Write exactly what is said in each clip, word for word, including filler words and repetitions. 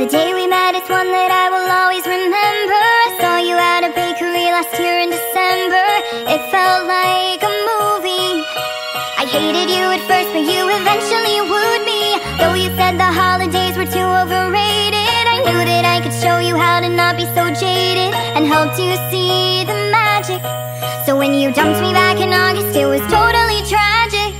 day we met is one that I will always remember. I saw you at a bakery last year in December. It felt like a movie. I hated you at first, but you eventually wooed me. Though you said the holidays were too overrated, I knew that I could show you how to not be so jaded and helped you see the magic. So when you dumped me back in August, it was totally tragic.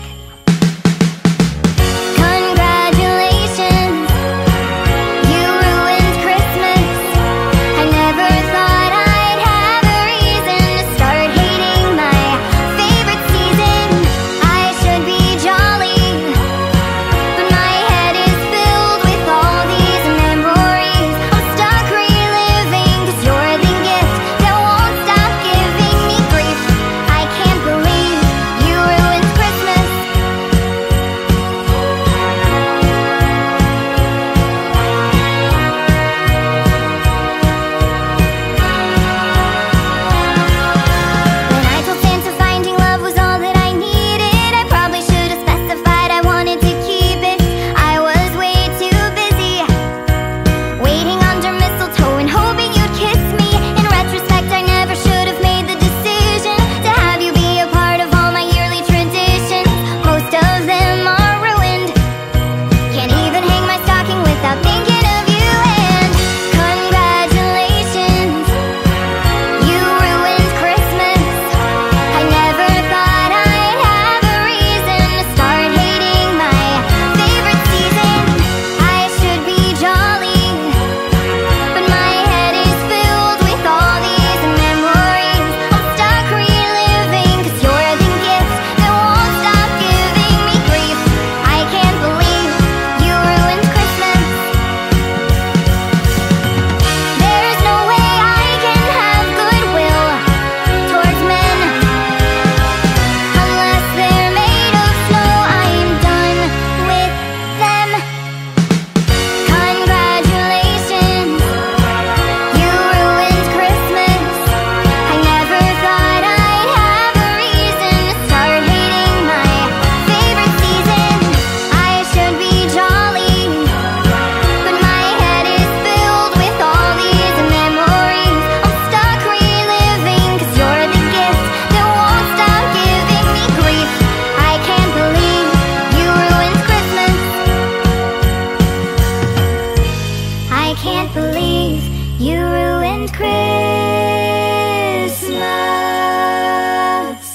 Congratulations, you ruined Christmas. I never thought I'd have a reason to start hating my favorite season. I should be jolly, but my head is filled with all these memories. I'm stuck reliving, cause you're the gift that won't stop giving me grief. I can't believe you ruined Christmas. When I told Santa finding love was all that I needed, I probably should have specified I wanted to keep it. I was way too busy waiting under mistletoe and hoping you'd kiss me. In retrospect, I never should have made the decision to have you be a part of all my yearly traditions. Most of them are ruined. Can't even hang my stocking without thinking of you. And congratulations, you ruined Christmas. I never thought I'd have a reason to start hating my favorite season. I should be jolly, but my head is filled with all these memories. I'm stuck reliving, cause you're the gift that won't stop giving me grief. I can't believe you ruined Christmas. There's no way I can have goodwill towards men unless they're made of snow. I'm done with them. Congratulations, you ruined Christmas. I never thought I'd have a reason to start hating my favorite season. I should be jolly, but my head is filled with all these memories. I'm stuck reliving, cause you're the gift that won't stop giving me grief. I can't believe you ruined Christmas. I can't believe you ruined Christmas.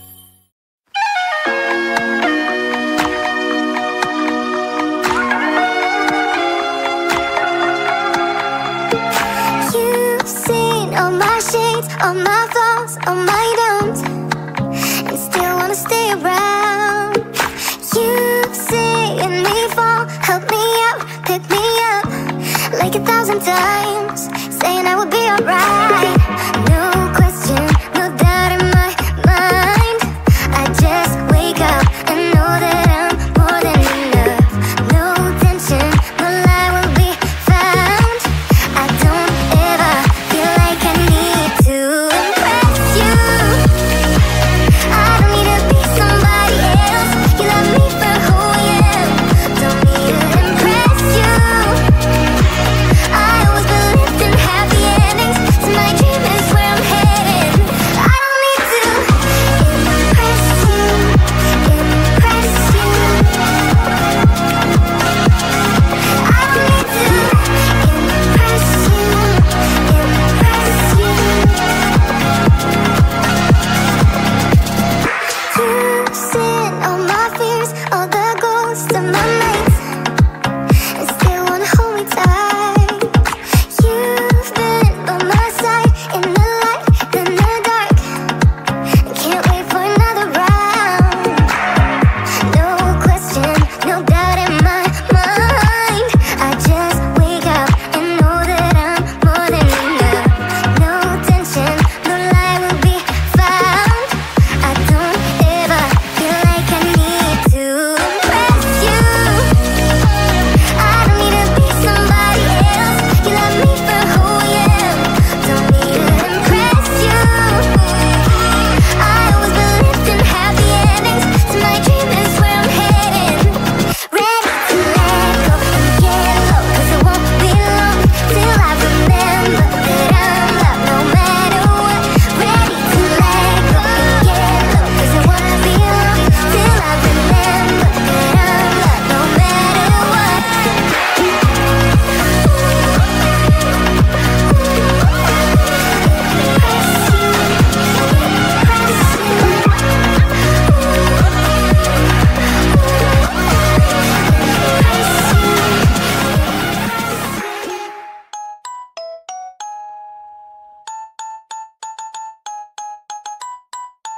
You've seen all my shades, all my flaws, all my downs, and still wanna stay around. You've seen me fall, help me out, pick me up like a thousand times, saying I would be alright. No question, no doubt in my mind. I just wake up and know that I'm more than enough. No tension, no lie will be found. I don't ever feel like I need to impress you. I don't need to be somebody else. You love me for who I am. Don't need to impress you. I always believed in happy endings, so my dream is where I'm headed.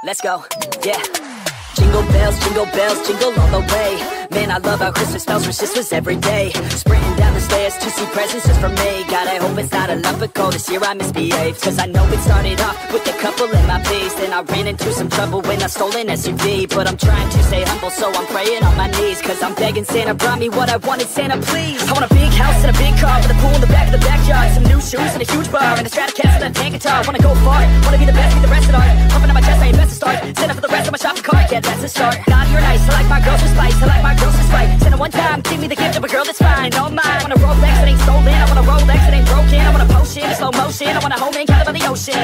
Let's go, yeah. Jingle bells, jingle bells, jingle all the way. Man, I love how Christmas smells for Christmas every day. Sprinting down the stairs to see presents just for me. God, I hope it's not a lump of coal this year I misbehaved. Cause I know it started off with a couple in my face. Then I ran into some trouble when I stole an S U V. But I'm trying to stay humble, so I'm praying on my knees. Cause I'm begging Santa brought me what I wanted, Santa please. I want a big house and a big car with a pool in the back of the backyard. Some new shoes and a huge bar and a Stratocaster and a tan guitar. Wanna go far, wanna be the best, be the rest of art. Pumping on my chest, I ain't best to start. Santa for the rest of my shopping cart, yeah, that's the start. God, you're nice, I like my girls with spice, I like my girls with spite. Santa one time, give me the gift of a girl that's fine, all mine. I want a Rolex that ain't stolen, I want a Rolex that ain't broken. I want a potion in slow motion, I want a home in kind of on the ocean.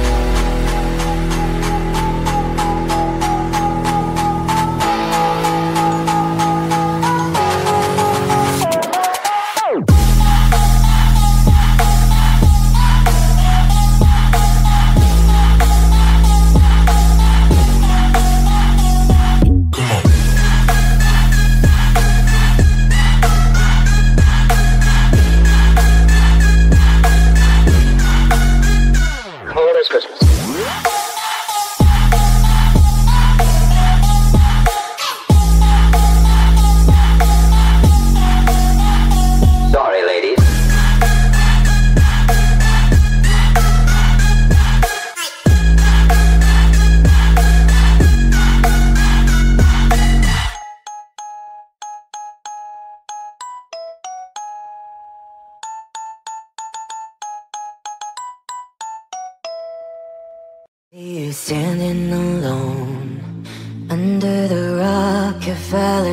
You're standing alone under the Rockefeller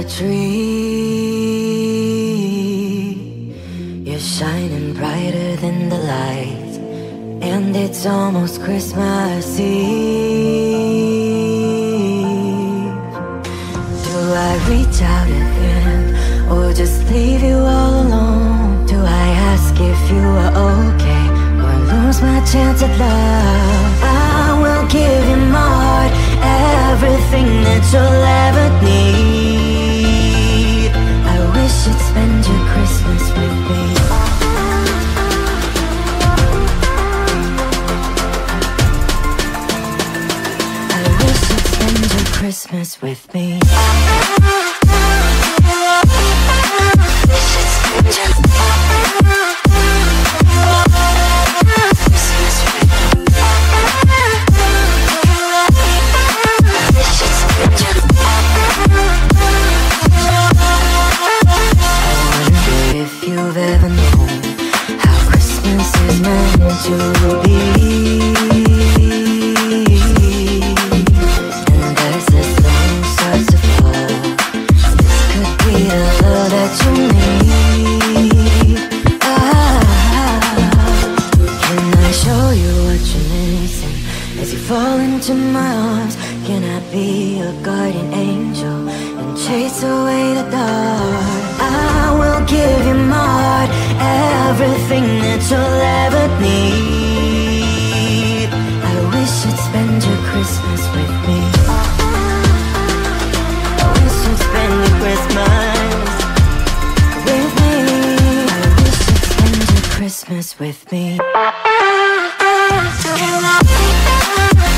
tree. You're shining brighter than the lights, and it's almost Christmas Eve. Do I reach out again, or just leave you all alone? Do I ask if you are okay, or lose my chance at love? I will give you my heart, everything that you'll ever need. I wish you'd spend your Christmas with me. I wish you'd spend your Christmas with me. You've ever known how Christmas is meant to be, and as the snow starts to fall, this could be the love that you need. Ah, can I show you what you're missing as you fall into my arms? Can I be your guardian angel and chase away the dark? I will give you my heart, everything that you'll ever need. I wish you'd spend your Christmas with me. I wish you'd spend your Christmas with me. I wish you'd spend your Christmas with me.